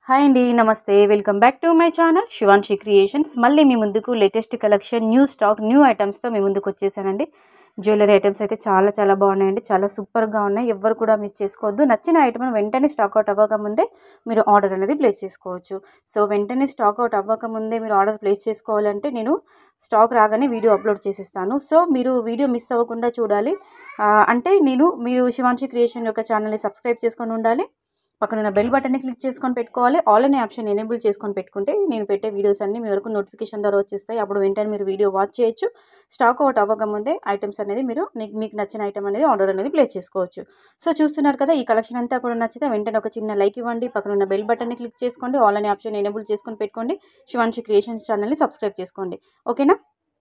Hi అండి, నమస్తే. Welcome back to my channel Shivanshi creations. మళ్ళీ మీ ముందుకు latest collection, new stock, new ఐటమ్స్తో మీ ముందుకు వచ్చేసానండి. జ్యువెలరీ ఐటమ్స్ అయితే చాలా బాగున్నాయండి. చాలా సూపర్గా ఉన్నాయి. ఎవ్వరు కూడా మిస్ చేసుకోవద్దు. నచ్చిన ఐటమ్ వెంటనే స్టాక్ అవుట్ అవ్వకముందే మీరు ఆర్డర్ అనేది ప్లేస్ చేసుకోవచ్చు. సో వెంటనే స్టాక్ అవుట్ అవ్వకముందే మీరు ఆర్డర్ ప్లేస్ చేసుకోవాలంటే నేను స్టాక్ రాగానే వీడియో అప్లోడ్ చేసిస్తాను. సో మీరు వీడియో మిస్ అవ్వకుండా చూడాలి. అంటే మీరు శివాన్షి క్రియేషన్ యొక్క ఛానల్ని సబ్స్క్రైబ్ చేసుకొని ఉండాలి. పక్కన బెల్ బటన్ని క్లిక్ చేసుకొని పెట్టుకోవాలి. ఆల్ అనే ఆప్షన్ ఎనేబుల్ చేసుకొని పెట్టుకుంటే నేను పెట్టే వీడియోస్ అన్నీ మీ వరకు నోటిఫికేషన్ ద్వారా వచ్చేస్తాయి. అప్పుడు వెంటనే మీరు వీడియో వాచ్ చేయొచ్చు. స్టాక్ అవుట్ అవ్వకముందే ఐటమ్స్ అనేది మీకు నచ్చిన ఐటమ్ అనేది ఆర్డర్ అనేది ప్లేస్ చేసుకోవచ్చు. సో చూస్తున్నారు కదా, ఈ కలెక్షన్ అంతా కూడా నచ్చితే వెంటనే ఒక చిన్న లైక్ ఇవ్వండి. పక్కన ఉన్న బెల్ బటన్ని క్లిక్ చేసుకోండి. ఆల్ అనే ఆప్షన్ ఎనేబుల్ చేసుకొని పెట్టుకోండి. శివాన్షి క్రియేషన్స్ ఛానల్ని సబ్స్క్రైబ్ చేసుకోండి. ఓకేనా?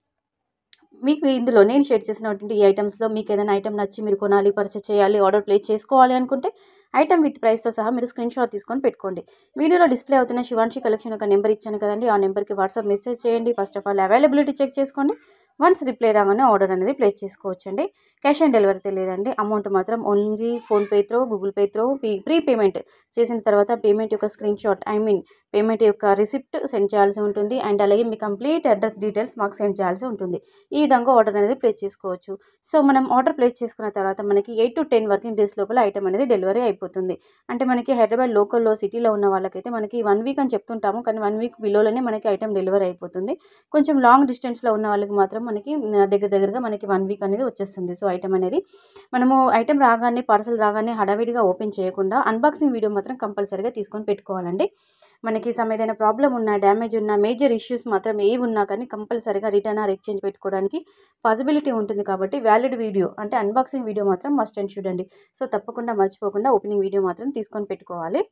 మీకు ఇందులో నేను షేర్ చేసినటువంటి ఈ ఐటమ్స్లో మీకు ఏదైనా ఐటమ్ నచ్చి మీరు కొనాలి, పర్చేస్ చేయాలి, ఆర్డర్ ప్లేస్ చేసుకోవాలి అనుకుంటే ఐటమ్ విత్ ప్రైస్తో సహా మీరు స్క్రీన్ షాట్ తీసుకొని పెట్టుకోండి. వీడియోలో డిస్ప్లే అవుతున్న శివాన్షి కలెక్షన్ ఒక నెంబర్ ఇచ్చాను కదండి, ఆ నెంబర్కి వాట్సాప్ మెసేజ్ చేయండి. First of all availability check చేసుకోండి. వన్స్ రిప్లై రాగానే ఆర్డర్ అనేది ప్లేస్ చేసుకోవచ్చండి. క్యాష్ ఆన్ డెలివరీ తెలియదండి. అమౌంట్ మాత్రం only PhonePe through, Google pay through pre payment చేసిన తర్వాత పేమెంట్ యొక్క స్క్రీన్ షాట్ పేమెంట్ యొక్క రిసిప్ట్ సెండ్ చేయాల్సి ఉంటుంది. అండ్ అలాగే మీ కంప్లీట్ అడ్రస్ డీటెయిల్స్ మాకు సెండ్ చేయాల్సి ఉంటుంది. ఈ విధంగా ఆర్డర్ అనేది ప్లేస్ చేసుకోవచ్చు. సో మనం ఆర్డర్ ప్లేస్ చేసుకున్న తర్వాత మనకి 8 to 10 వర్కింగ్ డేస్ లోపల ఐటమ్ అనేది డెలివరీ అయిపోతుంది. అంటే మనకి హైదరాబాద్ లోకల్లో సిటీలో ఉన్న వాళ్ళకైతే మనకి 1 వీక్ అని చెప్తుంటాము, కానీ 1 వీక్ బిలోలోనే మనకి ఐటమ్ డెలివరీ అయిపోతుంది. కొంచెం లాంగ్ డిస్టెన్స్లో ఉన్న వాళ్ళకి మాత్రం మనకి దగ్గరగా మనకి 1 వీక్ అనేది వచ్చేస్తుంది. సో ఐటమ్ అనేది మనము ఐటమ్ రాగానే, పార్సల్ రాగానే హడావిడిగా ఓపెన్ చేయకుండా అన్బాక్సింగ్ వీడియో మాత్రం కంపల్సరీగా తీసుకొని పెట్టుకోవాలండి. మనకి ఏదైనా ప్రాబ్లం ఉన్నా, డ్యామేజ్ ఉన్నా, మేజర్ ఇష్యూస్ మాత్రం ఏవి ఉన్నా కానీ కంపల్సరీగా రిటర్న్ ఆర్ ఎక్స్చేంజ్ పెట్టుకోవడానికి పాసిబిలిటీ ఉంటుంది. కాబట్టి వ్యాలిడ్ వీడియో అంటే అన్బాక్సింగ్ వీడియో మాత్రం మస్ట్ అండ్ చూడండి. సో తప్పకుండా మర్చిపోకుండా ఓపెనింగ్ వీడియో మాత్రం తీసుకొని పెట్టుకోవాలి.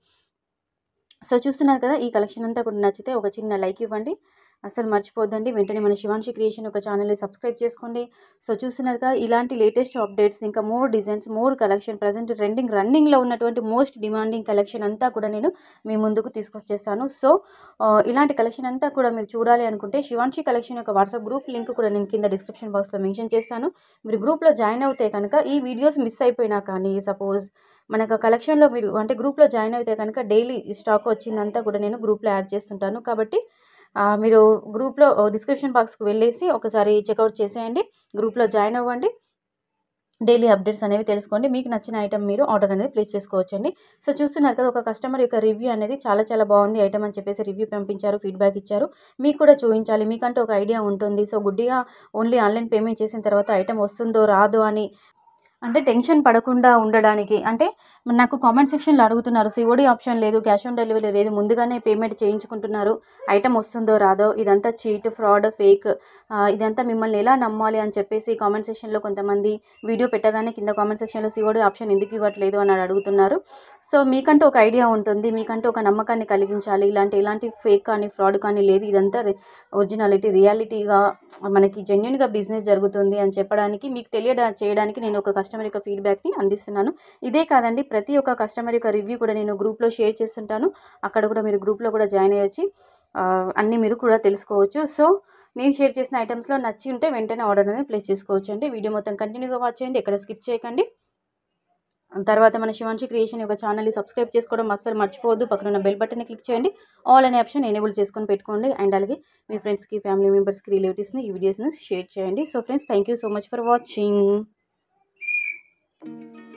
సో చూస్తున్నారు కదా, ఈ కలెక్షన్ అంతా కూడా నచ్చితే ఒక చిన్న లైక్ ఇవ్వండి. అసలు మర్చిపోద్దండి. వెంటనే మన శివాన్షి క్రియేషన్ ఒక ఛానల్ని సబ్స్క్రైబ్ చేసుకోండి. సో చూస్తున్నారు కదా, ఇలాంటి లేటెస్ట్ అప్డేట్స్, ఇంకా more designs, more collection, present రన్నింగ్లో ఉన్నటువంటి మోస్ట్ డిమాండింగ్ కలెక్షన్ అంతా కూడా నేను మీ ముందుకు తీసుకొచ్చేస్తాను. సో ఇలాంటి కలెక్షన్ అంతా కూడా మీరు చూడాలి అనుకుంటే శివాన్షి కలెక్షన్ యొక్క వాట్సాప్ గ్రూప్ లింక్ కూడా నేను కింద డిస్క్రిప్షన్ బాక్స్లో మెన్షన్ చేస్తాను. మీరు గ్రూప్లో జాయిన్ అవుతే కనుక ఈ వీడియోస్ మిస్ అయిపోయినా కానీ, సపోజ్ మనకు కలెక్షన్లో మీరు అంటే గ్రూప్లో జాయిన్ అయితే కనుక డైలీ స్టాక్ వచ్చిందంతా కూడా నేను గ్రూప్లో యాడ్ చేస్తుంటాను. కాబట్టి మీరు గ్రూప్లో డిస్క్రిప్షన్ బాక్స్కి వెళ్ళేసి ఒకసారి చెక్అవుట్ చేసేయండి. గ్రూప్లో జాయిన్ అవ్వండి. డైలీ అప్డేట్స్ అనేవి తెలుసుకోండి. మీకు నచ్చిన ఐటమ్ మీరు ఆర్డర్ అనేది ప్లేస్ చేసుకోవచ్చండి. సో చూస్తున్నారు కదా, ఒక కస్టమర్ యొక్క రివ్యూ అనేది చాలా బాగుంది ఐటమ్ అని చెప్పేసి రివ్యూ పంపించారు, ఫీడ్బ్యాక్ ఇచ్చారు. మీకు కూడా చూపించాలి, మీకంటే ఒక ఐడియా ఉంటుంది. సో గుడ్డిగా ఓన్లీ ఆన్లైన్ పేమెంట్ చేసిన తర్వాత ఐటమ్ వస్తుందో రాదో అని అంటే టెన్షన్ పడకుండా ఉండడానికి, అంటే నాకు కామెంట్ సెక్షన్లో అడుగుతున్నారు, సిఓడి ఆప్షన్ లేదు, క్యాష్ ఆన్ డెలివరీ లేదు, ముందుగానే పేమెంట్ చేయించుకుంటున్నారు, ఐటమ్ వస్తుందో రాదో, ఇదంతా చీట్, ఫ్రాడ్, ఫేక్, ఇదంతా మిమ్మల్ని ఎలా నమ్మాలి అని చెప్పేసి కామెంట్ సెక్షన్లో కొంతమంది వీడియో పెట్టగానే కింద కామెంట్ సెక్షన్లో సిఓడి ఆప్షన్ ఎందుకు ఇవ్వట్లేదు అని అడుగుతున్నారు. సో మీకంటూ ఒక ఐడియా ఉంటుంది, మీకంటూ ఒక నమ్మకాన్ని కలిగించాలి. ఇలాంటి ఫేక్ కానీ ఫ్రాడ్ కానీ లేదు, ఇదంతా ఒరిజినాలిటీ, రియాలిటీగా మనకి జెన్యున్గా బిజినెస్ జరుగుతుంది అని చెప్పడానికి, మీకు చేయడానికి నేను ఒక కస్టమర్ యొక్క ఫీడ్బ్యాక్ని అందిస్తున్నాను. ఇదే కాదండి, ప్రతి ఒక్క కస్టమర్ యొక్క రివ్యూ కూడా నేను గ్రూప్లో షేర్ చేస్తుంటాను. అక్కడ కూడా మీరు గ్రూప్లో కూడా జాయిన్ అయ్యొచ్చి అన్నీ మీరు కూడా తెలుసుకోవచ్చు. సో నేను షేర్ చేసిన ఐటమ్స్లో నచ్చి ఉంటే వెంటనే ఆర్డర్ అనేది ప్లేస్ చేసుకోవచ్చు అండి. వీడియో మొత్తం కంటిన్యూగా వాచ్ చేయండి, ఎక్కడ స్కిప్ చేయకండి. తర్వాత మన శివాన్షి క్రియేషన్ యొక్క ఛానల్ని సబ్స్క్రైబ్ చేసుకోవడం అస్సలు మర్చిపోవద్దు. పక్కన ఉన్న బెల్ బటన్ని క్లిక్ చేయండి. ఆల్ అనే ఆప్షన్ ఎనేబుల్ చేసుకొని పెట్టుకోండి. అండ్ అలాగే మీ ఫ్రెండ్స్కి, ఫ్యామిలీ మెంబర్స్కి, రిలేటివ్స్ని ఈ వీడియోస్ని షేర్ చేయండి. So friends, thank you so much for watching.